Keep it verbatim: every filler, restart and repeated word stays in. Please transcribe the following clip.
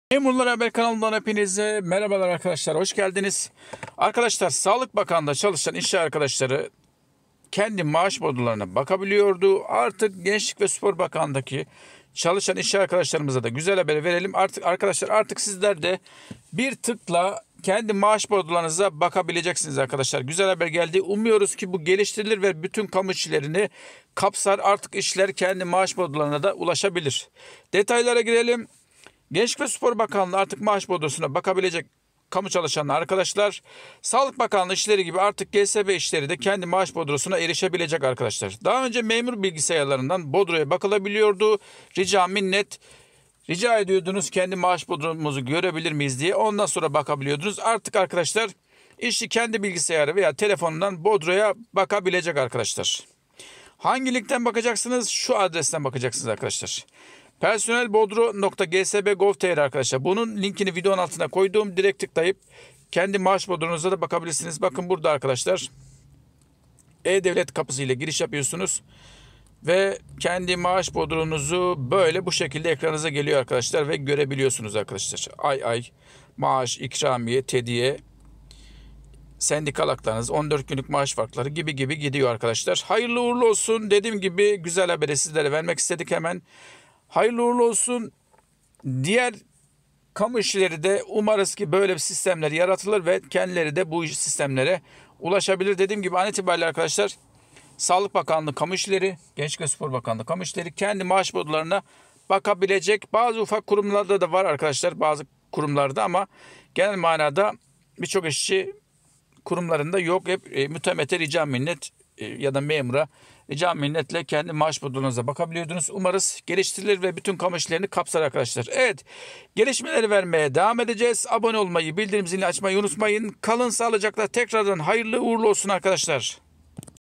Memurlar Haber kanalından hepinize merhabalar arkadaşlar. Hoş geldiniz. Arkadaşlar Sağlık Bakanlığı'nda çalışan işçi arkadaşları kendi maaş bodrolarına bakabiliyordu. Artık Gençlik ve Spor Bakanlığı'ndaki çalışan işçi arkadaşlarımıza da güzel haber verelim. Artık arkadaşlar artık sizler de bir tıkla kendi maaş bodrolarınıza bakabileceksiniz arkadaşlar. Güzel haber geldi. Umuyoruz ki bu geliştirilir ve bütün kamu işçilerini kapsar. Artık işçiler kendi maaş bodrolarına da ulaşabilir. Detaylara girelim. Gençlik ve Spor Bakanlığı artık maaş bodrosuna bakabilecek kamu çalışanlar arkadaşlar. Sağlık Bakanlığı işleri gibi artık G S B işleri de kendi maaş bodrosuna erişebilecek arkadaşlar. Daha önce memur bilgisayarlarından bodroya bakılabiliyordu. Rica minnet rica ediyordunuz kendi maaş bodromuzu görebilir miyiz diye. Ondan sonra bakabiliyordunuz. Artık arkadaşlar işçi kendi bilgisayarı veya telefonundan bodroya bakabilecek arkadaşlar. Hangi linkten bakacaksınız? Şu adresten bakacaksınız arkadaşlar. personelbodro nokta g s b nokta gov nokta t r arkadaşlar. Bunun linkini videonun altına koyduğum. Direkt tıklayıp kendi maaş bodronuza da bakabilirsiniz. Bakın burada arkadaşlar. E-Devlet kapısı ile giriş yapıyorsunuz. Ve kendi maaş bodronuzu böyle bu şekilde ekranınıza geliyor arkadaşlar. Ve görebiliyorsunuz arkadaşlar. Ay ay maaş, ikramiye, tediye, sendikal haklarınız, on dört günlük maaş farkları gibi gibi gidiyor arkadaşlar. Hayırlı uğurlu olsun. Dediğim gibi güzel haberi sizlere vermek istedik hemen. Hayırlı uğurlu olsun. Diğer kamu işçileri de umarız ki böyle bir sistemler yaratılır ve kendileri de bu sistemlere ulaşabilir. Dediğim gibi an itibariyle arkadaşlar Sağlık Bakanlığı kamu işçileri, Gençlik ve Spor Bakanlığı kamu işçileri kendi maaş bodrolarına bakabilecek. Bazı ufak kurumlarda da var arkadaşlar, bazı kurumlarda, ama genel manada birçok işçi kurumlarında yok. Hep e, mütemete rica minnet e, ya da memura rica minnetle kendi maaş bodronuza bakabiliyordunuz. Umarız geliştirilir ve bütün kamu işlerini kapsar arkadaşlar. Evet, gelişmeleri vermeye devam edeceğiz. Abone olmayı, bildirim zilini açmayı unutmayın. Kalın sağlıcakla, tekrardan hayırlı uğurlu olsun arkadaşlar.